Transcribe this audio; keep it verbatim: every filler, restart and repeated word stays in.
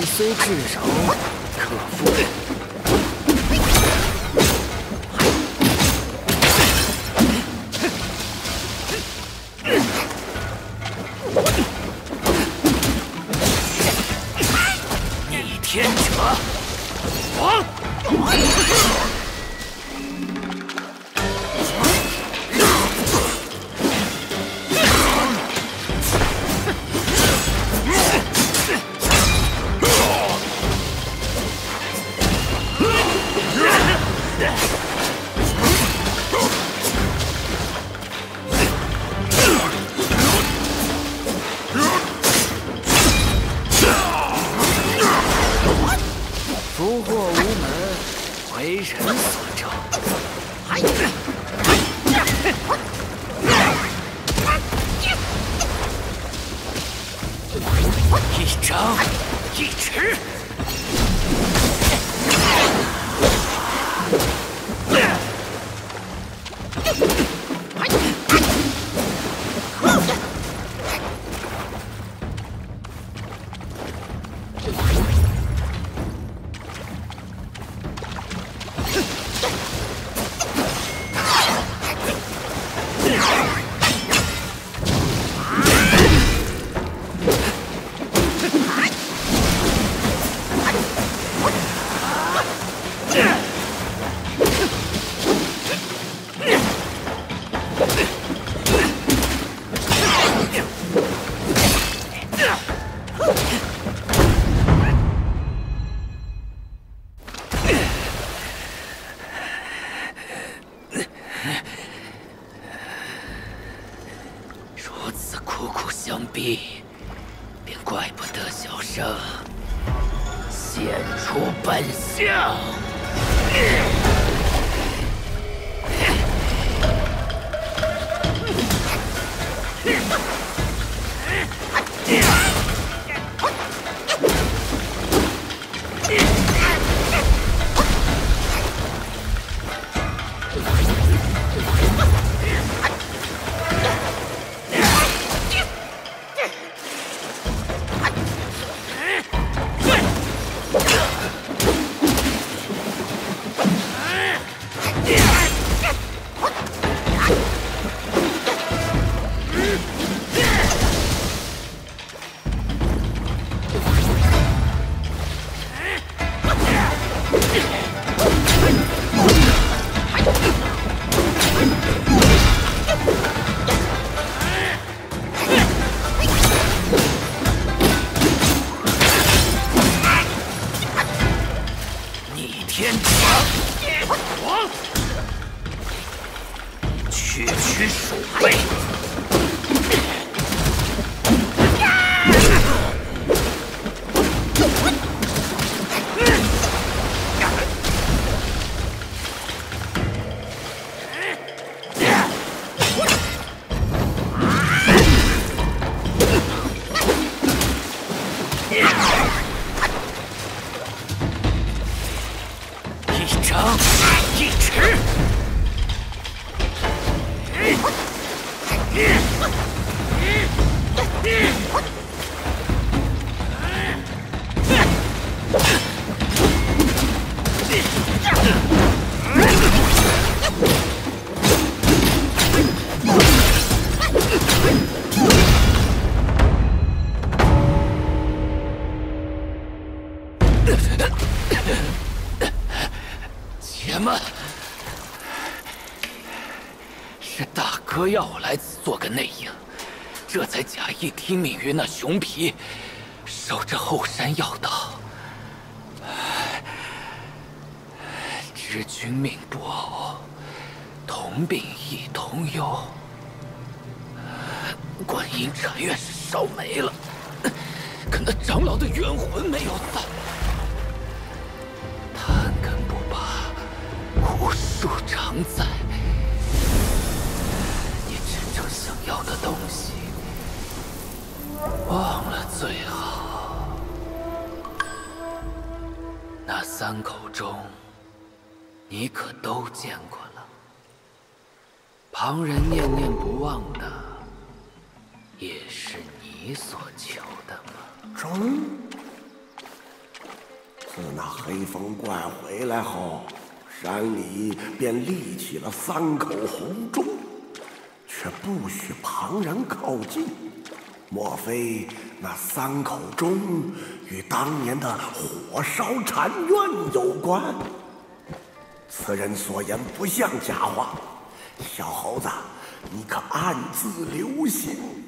虽炙手可复。逆天者，亡！ 福祸无门，为人所正。一掌一尺。如此苦苦相逼，便怪不得小生现出本相。天者，亡！区区鼠辈！一掌一尺。且慢，是大哥要我来此做个内应，这才假意听命于那熊皮，守着后山要道。知君命不偶，同病亦同忧。观音禅院是烧没了，可那长老的冤魂没有散。贪根不拔，无数常在。你真正想要的东西，忘了最好。那三口钟，你可都见过了。旁人念念不忘的，也是你所求的吗？ 钟， 自那黑风怪回来后，山里便立起了三口红钟，却不许旁人靠近。莫非那三口钟与当年的火烧禅院有关？此人所言不像假话，小猴子，你可暗自留心。